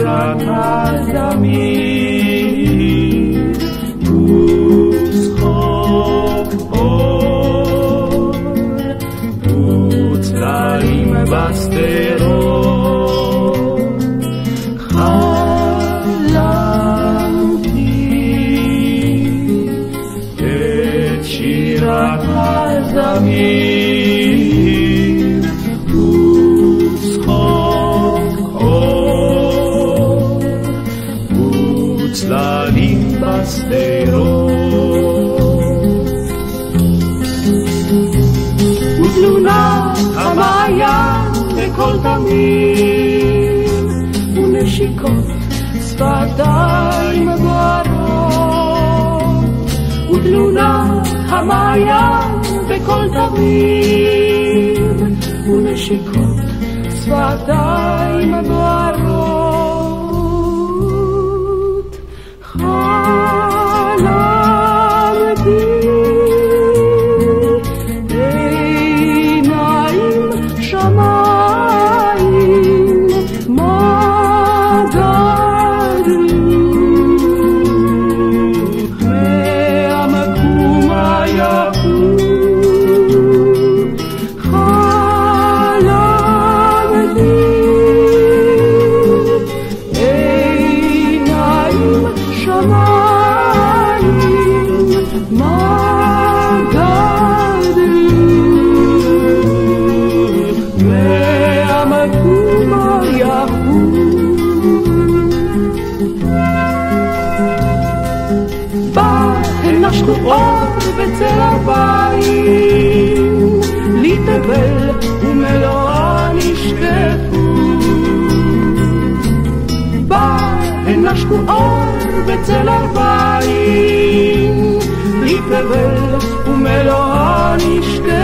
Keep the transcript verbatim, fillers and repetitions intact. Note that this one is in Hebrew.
שירת הדמים וסחוף אור וצללים בשדרות חלמתי את שירת הדמים וסחוף אור וצללים בשדרות ותלונה המעיין בכל תמים ונשיקות שפתיים בוערות ותלונה המעיין בכל תמים ונשיקות שפתיים בוערות חלמתי עיניים שמיים מדדו מהמקום היפות חלמתי עיניים שמיים מדדו מהמקום היפות בהנשנו אור בצל הבית להתאבל ומלואה נשקפו בהנשנו אור בצל הבית להתאבל ומלואה נשקפו